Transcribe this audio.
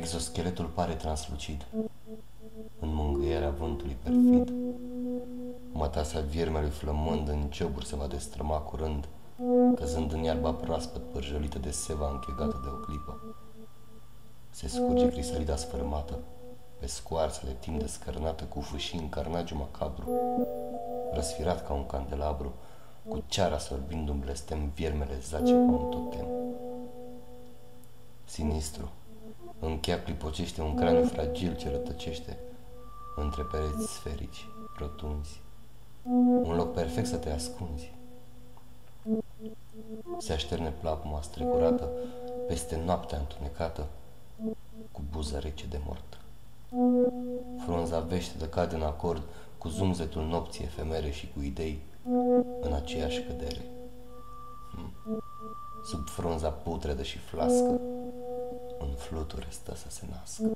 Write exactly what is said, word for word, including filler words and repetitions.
Exoscheletul pare translucid, în mângâierea vântului perfid. Mătasea viermelui flămând în cioburi se va destrăma curând, căzând în iarba proaspăt pârjălită de seva închegată de o clipă. Se scurge crisalida sfărâmată, pe scoarțele timp descărnată, cu fâșii în carnagiu macabru, răsfirat ca un candelabru, cu ceara sorbind un blestem, viermele zace ca un totem. Sinistru, în cheap clipocește un craniu fragil ce rătăcește între pereți sferici, rotunzi, un loc perfect să te ascunzi. Se așterne plapuma strecurată peste noaptea întunecată, cu buză rece de mort. Frunza veștedă cade în acord cu zumzetul nopții efemere și cu idei în aceeași cădere. Sub frunza putredă și flască, un fluture stă să se nască.